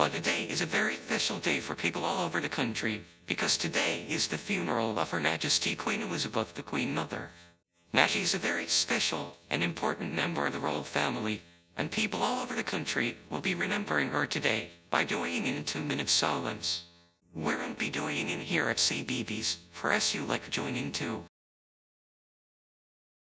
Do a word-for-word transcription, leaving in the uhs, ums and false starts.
today is a very special day for people all over the country, because today is the funeral of Her Majesty Queen Elizabeth, the Queen Mother. Now she's a very special and important member of the royal family, and people all over the country will be remembering her today by joining in two minutes silence. We won't be joining in here at C B B's, for as you like joining too.